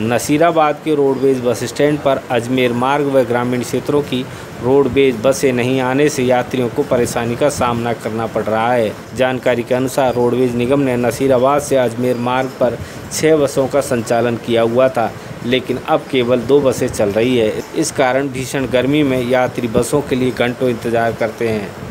नसीराबाद के roadways bus stand पर अजमेर मार्ग व ग्रामीण क्षेत्रों की रोडवेज बसें नहीं आने से यात्रियों को परेशानी का सामना करना पड़ रहा है। जानकारी के अनुसार रोडवेज निगम ने नसीराबाद से अजमेर मार्ग पर 6 बसों का संचालन किया हुआ था, लेकिन अब केवल 2 बसें चल रही है। इस कारण भीषण गर्मी में यात्री बसों के लिए घंटों इंतजार करते हैं।